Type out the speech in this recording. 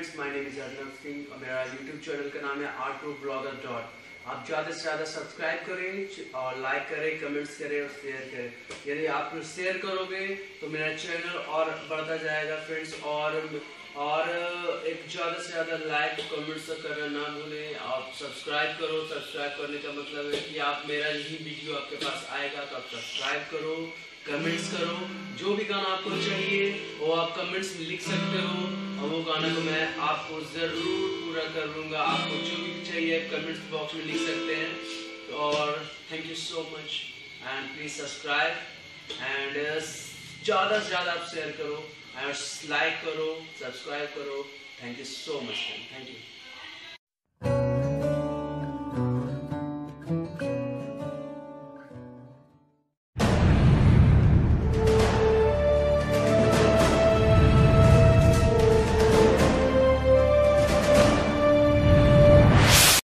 Friends, my name is Arnab Singh और मेरा YouTube channel का नाम है art2blogger. आप ज़्यादा से ज़्यादा सब्सक्राइब करें और लाइक करें, कमेंट्स करें और शेयर करें. यदि आप शेयर करोगे तो मेरा चैनल और बढ़ता जाएगा फ्रेंड्स. और एक ज़्यादा से ज़्यादा लाइक कमेंट्स करना ना भूलें. आप सब्सक्राइब करो. सब्सक्राइब करने का मतलब है कि आप मेरा यही वीडियो आपके पास आएगा तो आप सब्सक्राइब करो, कमेंट्स करो. जो भी गाना आपको चाहिए वो आप कमेंट्स में लिख सकते हो और वो गाना को मैं आपको ज़रूर पूरा कर लूँगा. आपको जो भी चाहिए कमेंट्स बॉक्स में लिख सकते हैं. और thank you so much and please subscribe and ज़्यादा से ज़्यादा आप शेयर करो, लाइक करो, सब्सक्राइब करो. Thank you so much. Thank you.